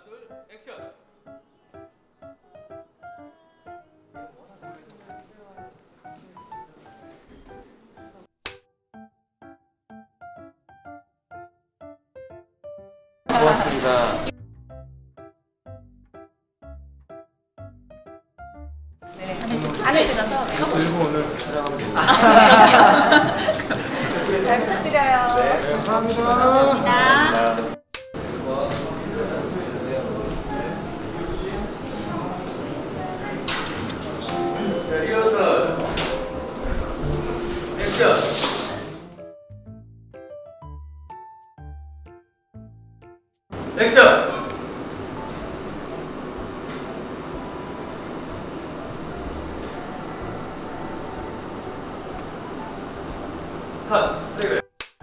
둘, 액션! 고맙습니다. 네, 안에 들어가서 들고 오늘 촬영하면 됩니다. 잘 부탁드려요. 네, 감사합니다. 감사합니다. 리허설 액션! 액션! 컷! 그리고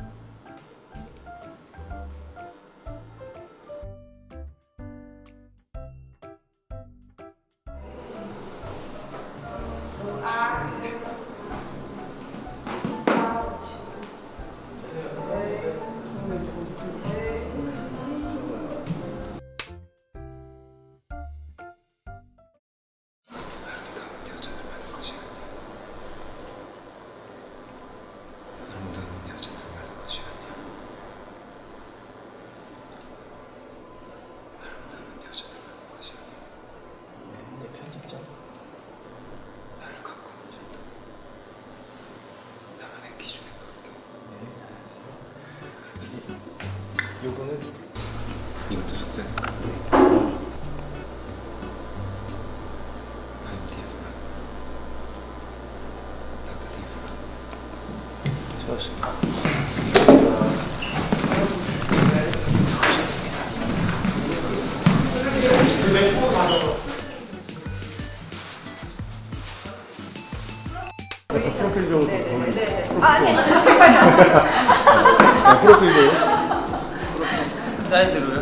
요거는 이것도 숙제. I'm different. Dr. different. 수고하셨습니다. 프로필적으로 아니, 프로필로. 사이드로요?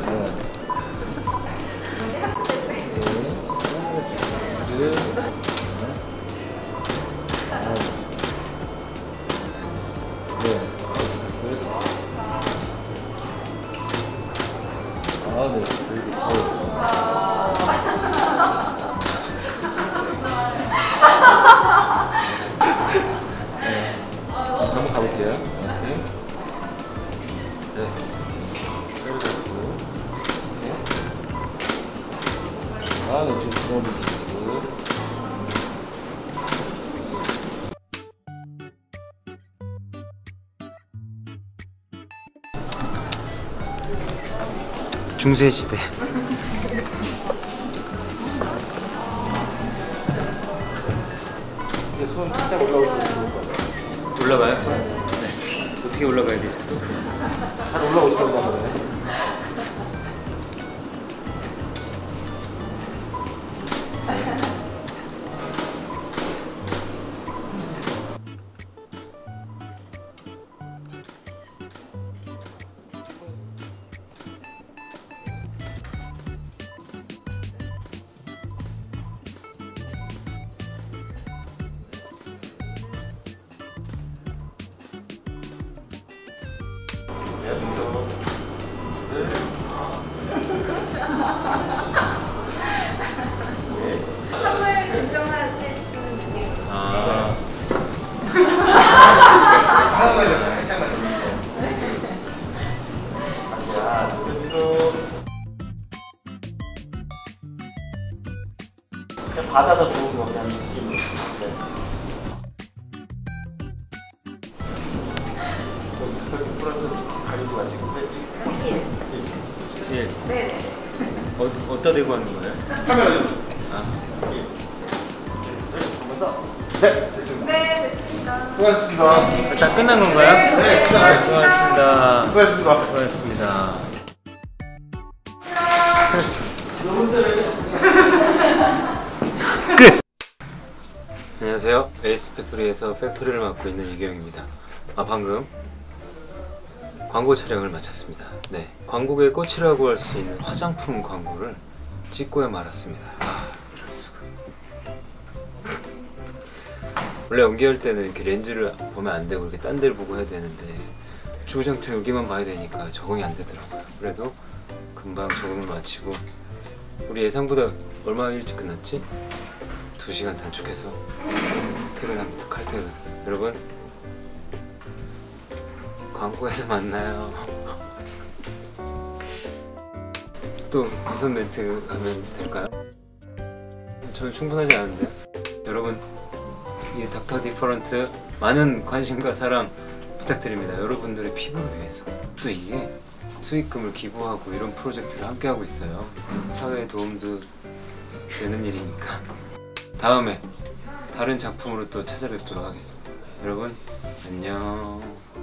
한번 가볼게요. 이렇게. 네. 네, 지금 들어오는 중세 시대. 이제 손 살짝 올라오시면 좋을 것 같아요. 올라가요? 네. 어떻게 올라가야 되지? 잘 올라오시려고 하거든요. 한번 진정할 때 쓰는 느낌. 아. 그냥 받아서 좋은 거 그냥 느낌으로. 그렇게 풀어서 가리고 가지고. 실. 네네. 어디다 대고 하는 거예요? 카메라 아. 네, 됐습니다. 네, 됐습니다. 수고하셨습니다. 다 끝난 건가요? 네, 수고하셨습니다. 수고하셨습니다. 수고하셨습니다. 끝! 안녕하세요. 에이스 팩토리에서 팩토리를 맡고 있는 이경입니다. 방금 광고 촬영을 마쳤습니다. 네, 광고계의 꽃이라고 할 수 있는 화장품 광고를 찍고야 말았습니다. 이럴 수가. 원래 연기할 때는 이렇게 렌즈를 보면 안 되고 이렇게 딴 데를 보고 해야 되는데 주구장창 여기만 봐야 되니까 적응이 안 되더라고요. 그래도 금방 적응을 마치고 우리 예상보다 얼마나 일찍 끝났지? 2시간 단축해서 퇴근합니다. 칼퇴근. 여러분 광고에서 만나요. 또 무슨 멘트 하면 될까요? 저는 충분하지 않은데. 여러분 이 닥터 디퍼런트 많은 관심과 사랑 부탁드립니다. 여러분들의 피부를 위해서. 또 이게 수익금을 기부하고 이런 프로젝트를 함께 하고 있어요. 사회에 도움도 되는 일이니까. 다음에 다른 작품으로 또 찾아뵙도록 하겠습니다. 여러분 안녕.